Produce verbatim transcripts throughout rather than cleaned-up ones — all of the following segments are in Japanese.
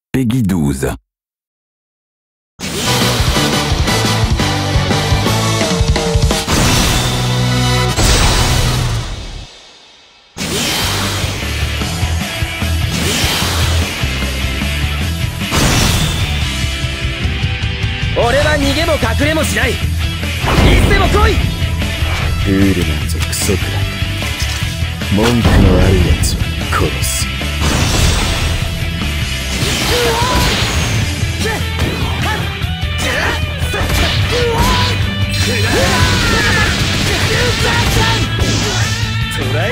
Peggy douze. 俺は逃げも隠れもしない。いつでも来い。 ルールなんぞクソくらい。文句のあるやつは殺す。 トライトライ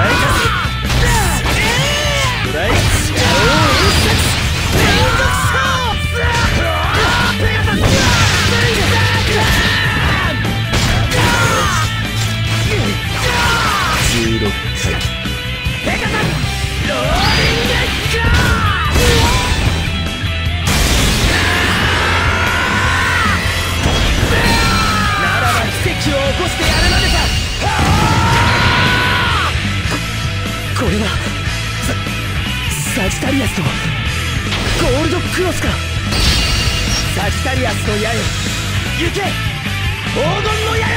トライじゅうろっかい。 ならば奇跡を起こしてやるまでさ。これはササジタリアスとゴールドクロスか。サジタリアスの矢よ、行け黄金の矢よ。